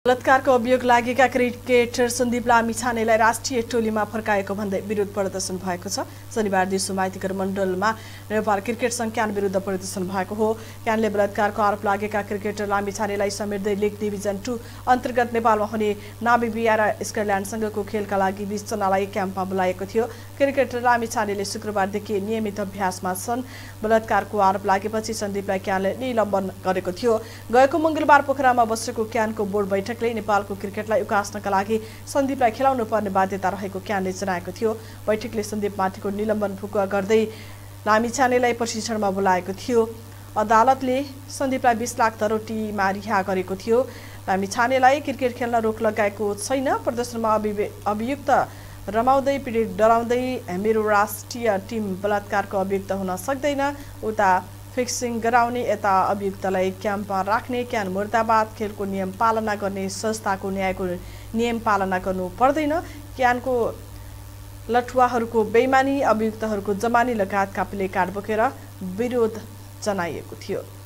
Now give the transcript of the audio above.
बलात्कारको अभियोग लागेका क्रिकेटर सन्दीप लामिछानेलाई राष्ट्रिय टोलीमा फर्काएको भन्दै विरोध प्रदर्शन भएको छ। शनिबार दिउँसो माइतीघर मण्डलमा नेपाल क्रिकेट संघ क्यान विरुद्ध प्रदर्शन भएको हो। क्यानले बलात्कारको आरोप लागेका क्रिकेटर लामिछानेलाई समेट्दै लिग डिभिजन 2 अन्तर्गत नेपालमा हुने नामिबिया र स्कटल्यान्डसँगको खेलका लागि 20 जनालाई क्याम्पमा बोलाएको थियो। क्रिकेटर लामिछानेले शुक्रबारदेखि नियमित अभ्यासमा छन्। बलात्कारको आरोप लागेपछि सन्दीपलाई क्यानले निलम्बन गरेको थियो। गएको मङ्गलबार पोखरामा बसेको क्यानको बोर्ड बैठकले नेपालको क्रिकेटलाई उकास्नका लागि सन्दीपलाई खेलाउनु पर्ने बाध्यता रहेको क्यानले जनाएको थियो। बैठकले सन्दीपमाथिको निलम्बन फुकुवा गर्दै लामिछानेलाई प्रशिक्षणमा बोलाएको थियो। अदालतले सन्दीपलाई 20 लाख दरोटीमा रिहा गरेको थियो। लामिछानेलाई क्रिकेट खेल्न रोक लगाएको छैन। प्रदर्शनमा अभियुक्त रमाउँदै पीडित डराउँदै मेरो राष्ट्रिय टिम बलात्कारको अभियुक्त हुन सक्दैन, उता फिक्सिङ गराउने, यता अभियुक्तलाई क्याम्पमा राख्ने, क्यान मुर्दाबाद, खेलको नियम पालना गर्ने संस्थाको न्यायको नियम पालना गर्नु पर्दैन, क्यानको लठुवाहरूको बेइमानी, अभियुक्तहरूको जमानी लगायतका प्ले कार्ड बोकेर विरोध जनाइएको थियो।